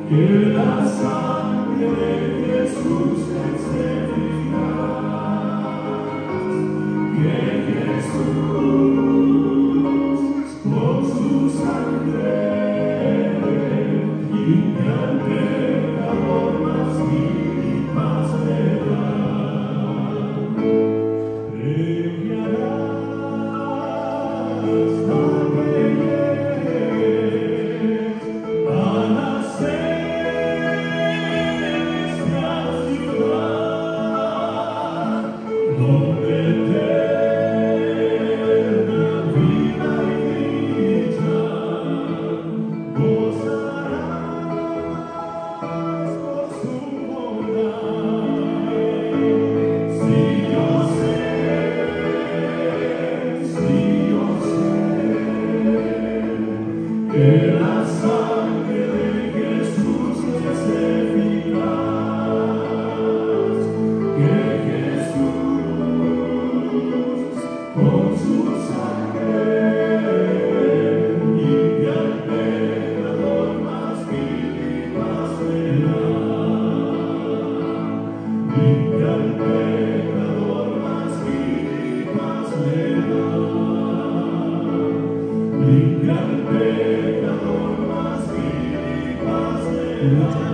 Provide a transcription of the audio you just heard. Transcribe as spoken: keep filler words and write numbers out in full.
que la sangre de Jesús es eficaz, que Jesús con su sangre limpia al pecador, mas vil y paz le da. Premiarás hasta que llegues a nacer esta ciudad, donde eterna vida y dicha gozarás por su bondad. Si yo sé, si yo sé que la sangre de Jesús es eficaz, que Jesús con su sangre limpia al pecador, mas vil y paz le da. Limpia al pecador, mas vil y paz le da. Limpia al pecador, mas vil y paz le da.